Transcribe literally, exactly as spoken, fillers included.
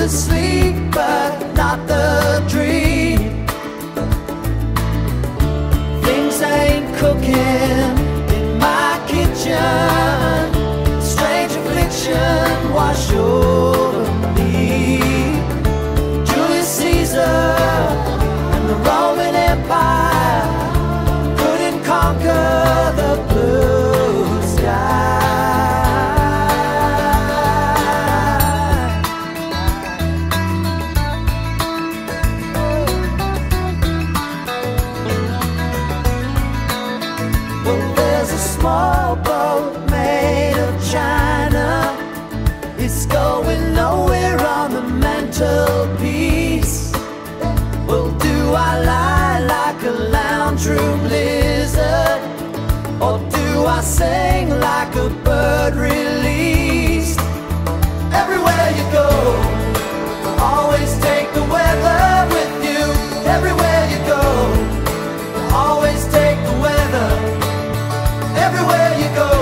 the sleep, but not the dream. Things ain't cooking in my kitchen. Strange affliction wash over me. Julius Caesar and the Roman Empire couldn't conquer the blue sky. Well, there's a small boat made of china. It's going nowhere on the mantelpiece. Well, do I lie like a lounge room lizard, or do I sing like a bird released? Everywhere you go, always take the weather with you. Everywhere you go, always take the weather. Everywhere you go,